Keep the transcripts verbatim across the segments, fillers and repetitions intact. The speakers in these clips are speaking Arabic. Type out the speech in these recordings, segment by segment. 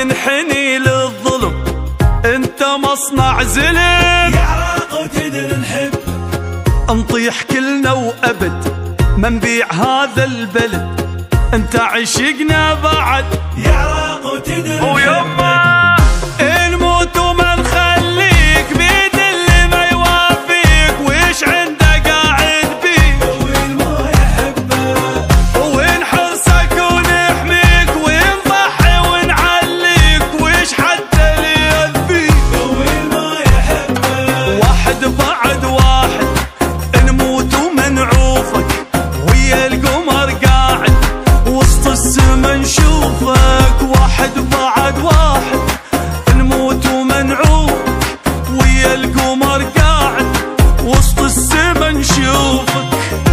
ننحني للظلم، انت مصنع زلم. يا عراق وتدر نحب، نطيح كلنا وابد ما نبيع هذا البلد، انت عشقنا بعد. يا عراق وتدر ويما نموت وما نخليك بيد اللي ما يوافيك، ويش عنده قاعد بيك وين ما يحبه، وين حرصك ونحميك، وين ضحي ونعليك، ويش حتى اللي يذبيك وين ما يحبه. واحد بعد واحد نموت وما نعوفك، ويا القمر قاعد وسط السما نشوفك. واحد بعد واحد نموت وما نعوفك، ويا القمر قاعد وسط السما نشوفك.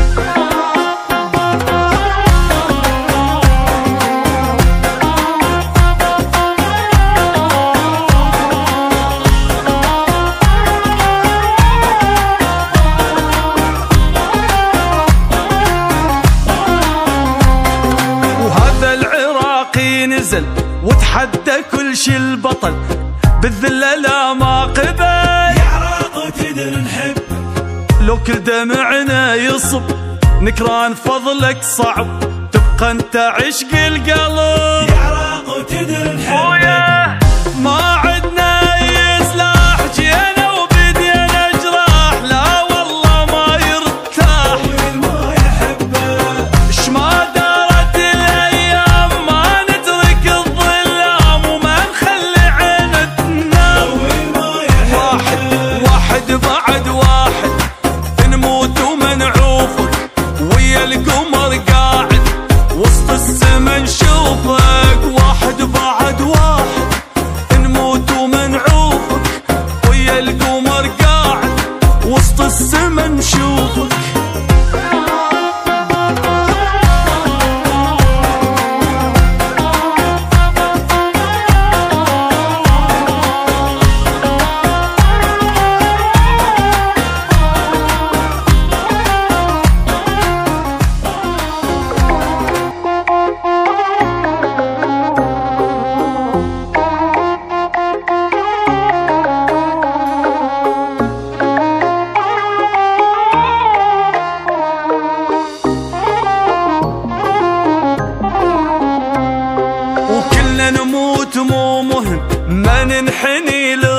نزل وتحدى كل شي البطل، بالذلة لا ما قبل. يا عراق وتدر نحب، لو كل دمعنا يصب نكران فضلك صعب، تبقى انت عشق القلب. يا عراق وتدر نحب، وياه ما عدنا اي سلاح، جينا وبدينا جراح، لا والله ما يرتاح. وين ما يحبه، اش ما دارت الايام ما نترك الظلام، وما نخلي عيننا تنام. وين ما يحبه، واحد واحد بعد واحد نموت وما نعوفك، ويا القمر قاعد وسط السما نشوفك. واحد بعد واحد نموت وما نعوفك، ويا القمر قاعد وسط السما نشوفك. نموت مو مهم ما ننحني